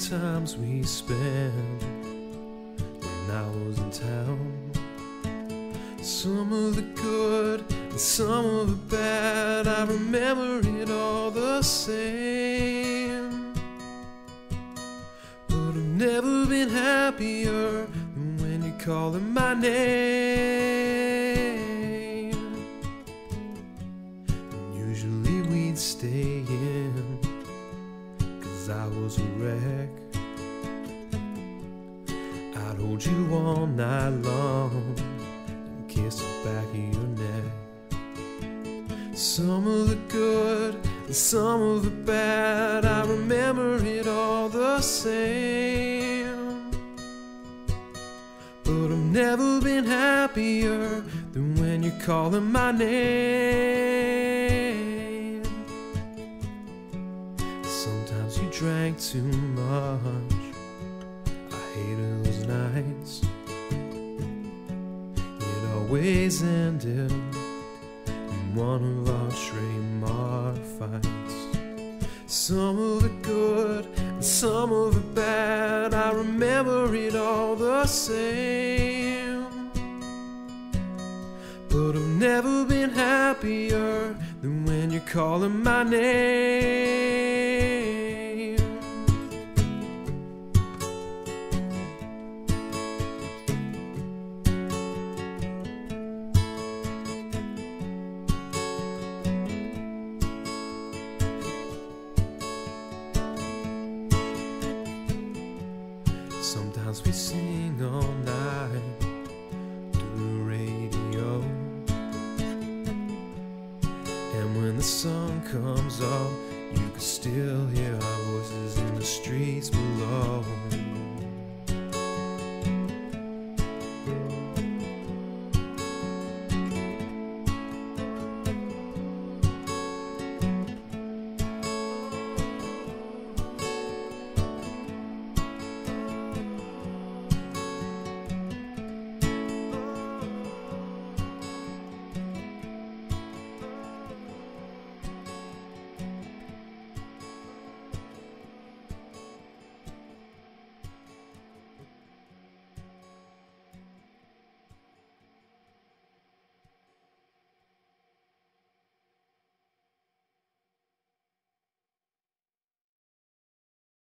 times we spent when I was in town. Some of the good and some of the bad, I remember it all the same. But I've never been happier than when you're calling my name. And usually we'd stay in, 'cause I was a wreck. I'd hold you all night long, kiss the back of your neck. Some of the good and some of the bad, I remember it all the same. But I've never been happier than when you're calling my name. Sometimes you drank too much, I hated those nights. Always ended in one of our trademark fights. Some of the good and some of the bad, I remember it all the same. But I've never been happier than when you're calling my name. Sometimes we sing all night through the radio, and when the sun comes up, you can still hear our voices in the streets below.